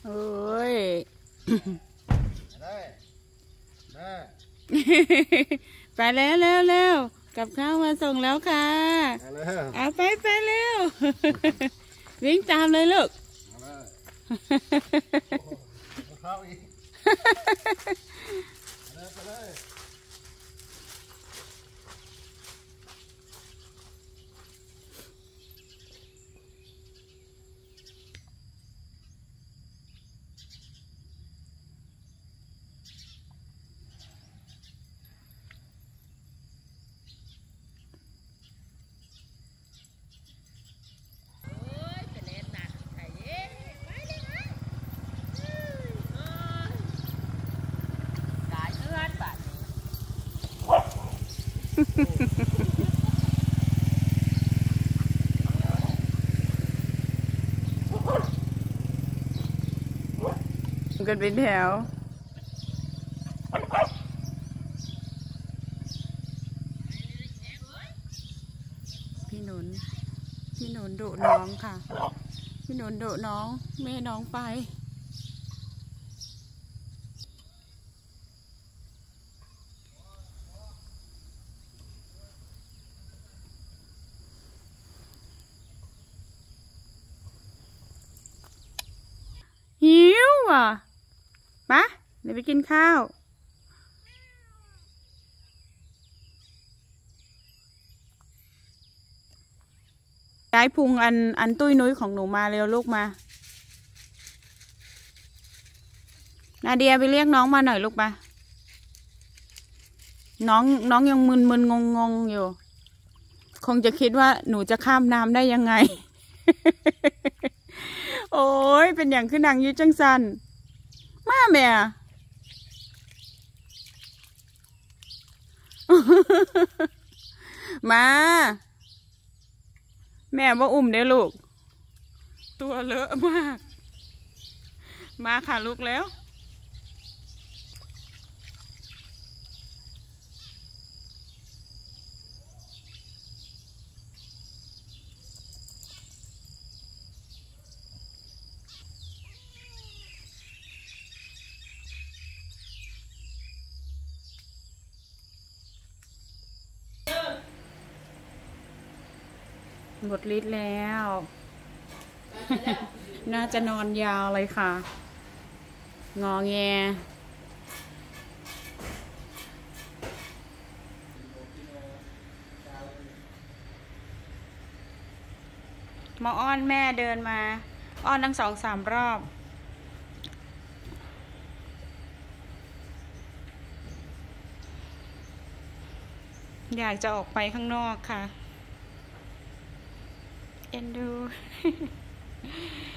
โอ้ยไปแล้วเร็วเร็วกับข้าวมาส่งแล้วค่ะเอาไปเร็ววิ่งตามเลยลูกกันเป็นแถวพี่หนุนดุน้องค่ะพี่หนุนดุน้องไม่ให้น้องไปหิวอ่ะปะเดี๋ยวไปกินข้าวย้ายพุงอันตุ้ยนุ้ยของหนูมาเร็วลูกมานาเดียไปเรียกน้องมาหน่อยลูกมาน้องยังมึนงงอยู่คงจะคิดว่าหนูจะข้ามน้ำได้ยังไง โอ้ยเป็นอย่างขึ้นนางยืดจังสันมาแม่ มาแม่ว่าอุ้มเด้อลูกตัวเลอะมากมาค่ะลูกแล้วหมดฤทธิ์แล้ว น่าจะนอนยาวเลยค่ะงอแงมาอ้อนแม่เดินมาอ้อนทั้ง2-3 รอบอยากจะออกไปข้างนอกค่ะเอ็นดู